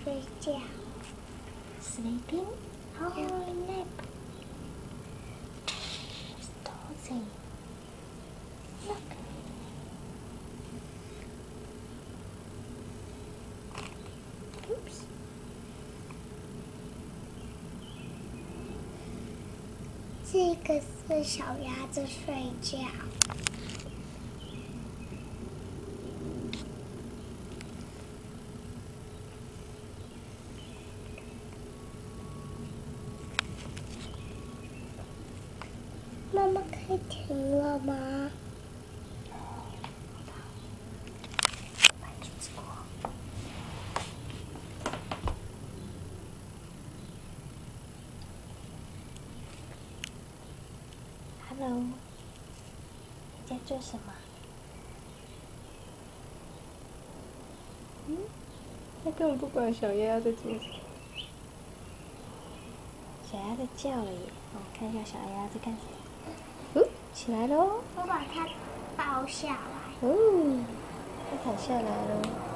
睡觉。 Sleeping? Oh, nap. It's dozing. Look. Oops. 这个是小鸭子睡觉。妈妈可以停了吗？ Hello， 你在做什么？他根本不管小鸭在做什么。小鸭在叫了耶！看一下小鸭在干什么。哦，起来喽！ 我把它抱下来。 哦，它躺下来了。